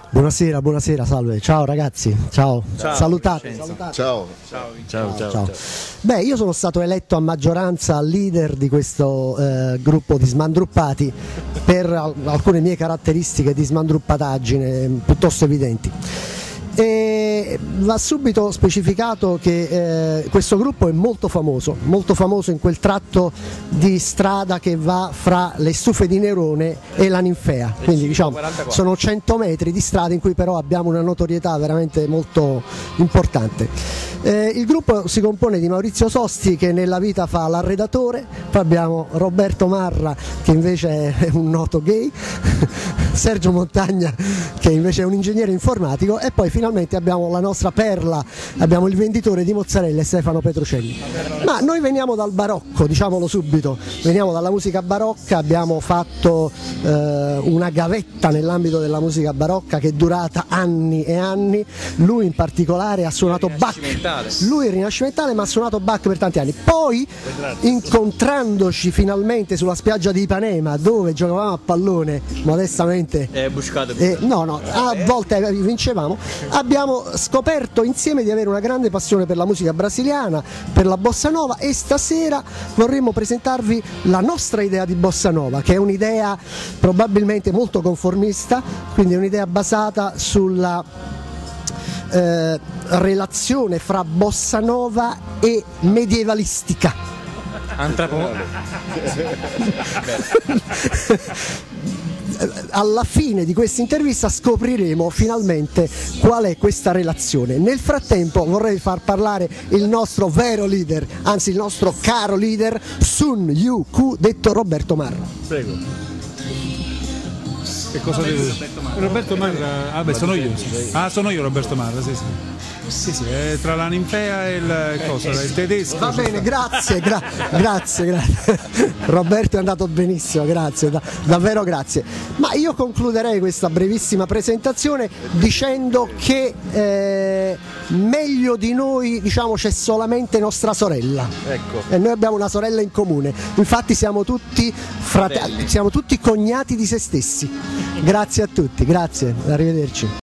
Buonasera, buonasera, salve. Ciao ragazzi, ciao. Salutate. Ciao. Ciao. Beh, io sono stato eletto a maggioranza leader di questo gruppo di smandruppati per alcune mie caratteristiche di smandruppataggine piuttosto evidenti. E va subito specificato che questo gruppo è molto famoso in quel tratto di strada che va fra le Stufe di Nerone e la Ninfea, quindi diciamo sono 100 metri di strada in cui però abbiamo una notorietà veramente molto importante. Il gruppo si compone di Maurizio Sosti, che nella vita fa l'arredatore, poi abbiamo Roberto Marra, che invece è un noto gay, Sergio Montagna, che invece è un ingegnere informatico, e poi finalmente abbiamo la nostra perla, abbiamo il venditore di mozzarella, Stefano Petrocelli. Ma noi veniamo dal barocco, diciamolo subito, veniamo dalla musica barocca, abbiamo fatto una gavetta nell'ambito della musica barocca che è durata anni e anni. Lui in particolare ha suonato Bach. Lui è rinascimentale, ma ha suonato Bach per tanti anni. Poi, incontrandoci finalmente sulla spiaggia di Ipanema, dove giocavamo a pallone modestamente, a volte vincevamo, abbiamo scoperto insieme di avere una grande passione per la musica brasiliana, per la bossa nova, e stasera vorremmo presentarvi la nostra idea di bossa nova, che è un'idea probabilmente molto conformista, quindi è un'idea basata sulla relazione fra bossa nova e medievalistica. Alla fine di questa intervista scopriremo finalmente qual è questa relazione. Nel frattempo vorrei far parlare il nostro vero leader, anzi il nostro caro leader, Sun Yu Ku, detto Roberto Marra. Prego. Che cosa devo dire? Roberto Marra, sono io. Sono io Roberto Marra, sì. Sì, è tra la Ninfea e il tedesco. Va bene, grazie. Roberto è andato benissimo, grazie, davvero grazie. Ma io concluderei questa brevissima presentazione dicendo che meglio di noi, diciamo, c'è solamente nostra sorella. Ecco. E noi abbiamo una sorella in comune. Infatti siamo tutti fratelli, siamo tutti cognati di se stessi. Grazie a tutti, grazie, arrivederci.